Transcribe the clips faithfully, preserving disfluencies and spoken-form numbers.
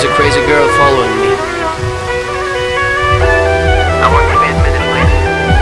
There's a crazy girl following me. I want to be admitted, please.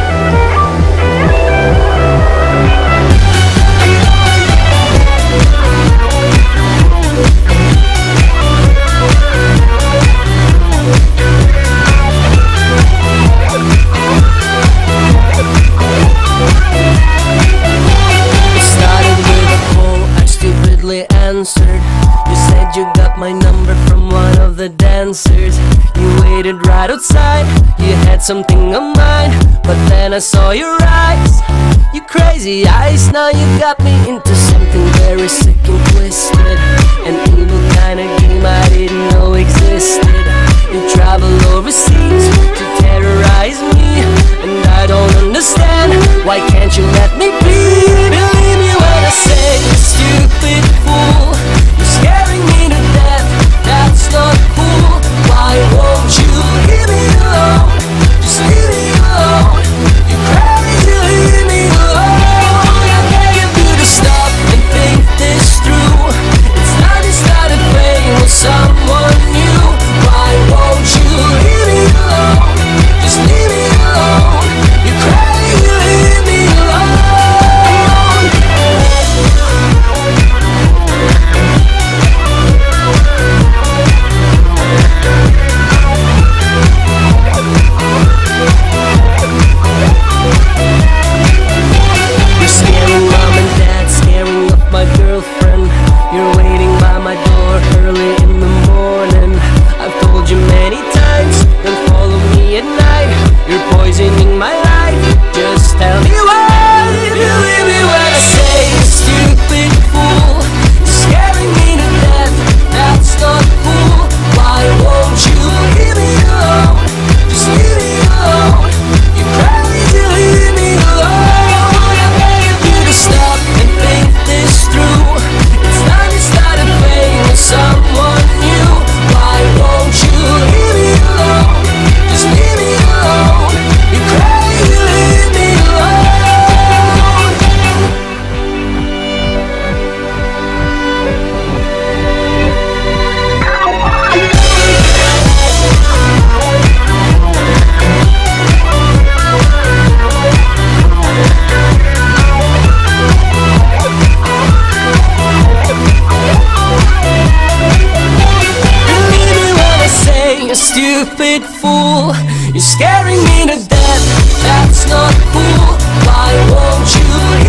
It started with a call I stupidly answered. You said you got my number from one of the dancers. You waited right outside, you had something on mind, but then I saw your eyes, you crazy eyes. Now you got me into something very sick and twisted, an evil kind of game I didn't know existed. You travel overseas to terrorize me, and I don't understand, why can't you let me be? Believe me when I say, stupid fool, you're scaring me to death, that's not cool. Why won't you leave me alone? Just leave me alone. You're crazy, leave me alone. I beg you to stop and think this through. It's time you started playing with someone new. Why won't you leave me alone? Just leave me alone. You're crazy, leave me alone. You're scaring mom and dad, scaring up my girlfriend. You're waiting by my door early in the morning. I've told you many times, don't follow me at night. You're poisoning my life, just tell me why. Believe me when I say, stupid fool, you're scaring me to death, that's not cool. Why won't you leave me alone? Just leave me alone. You're crazy, leave me alone. I beg you to stop and think this through. It's time you started playing with someone new. Why won't you leave me alone? Just leave me alone. You're crazy, leave me alone. Believe me when I say, you stupid fool, you're scaring me to death, that's not cool. Why won't you